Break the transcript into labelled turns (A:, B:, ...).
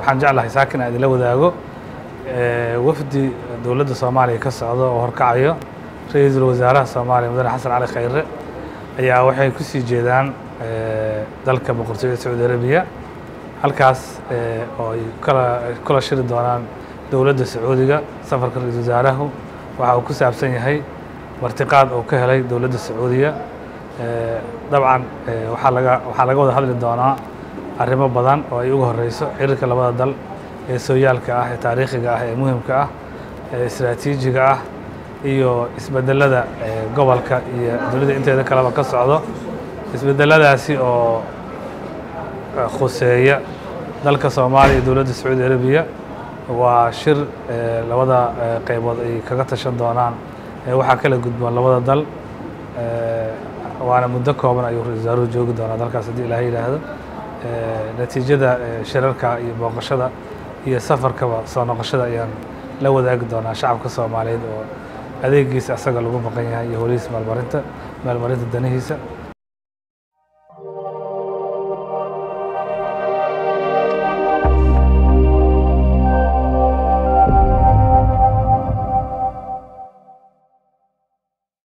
A: waxaan jeclahay saakin aan idila wadaago wafdi dowladda Soomaaliya ka socdo oo horkacayo ra'iisul wasaaraha Soomaaliya Mudane Xasan Cali Khayre ayaa waxay ku sii jeedaan dalka boqortooyada Sacuudi Arabiya halkaas oo ay kala shiri doonaan dowladda Sacuudiga safarka ra'iisul wasaarahu waxa uu ku saabsan yahay martiqaad oo ka helay dowladda Sacuudiga dabcan waxa laga wada hadli doonaa arrimo badan oo ay ugu horeyso xiriirka labada dal ee sooyaalka ah ee taariikhiga ah ee muhiimka ah ee istiraatiijiga ah iyo isbedelada gobolka iyo dowladda inteeda kaleba ka socdo isbedeladaasi oo khuseeya dalka Soomaaliya iyo dowladda Sacuudi Arabiya waa shir labada qaybood ay kaga tashan doonaan waxa kala gudboon labada dal waana muddo kooban ayuu ra'iisul wasaaruhu joogi doonaa dalkaas haddii Ilaahay yiraahdo natiijada shirarka iyo booqashada iyo safarkaba soo noqoshada ayaan la wadaagi doonaa shacabka Soomaaliyeed oo adeegiisa asaga lagu maqan yahay iyo howlihiisa maalmarinta danihiisa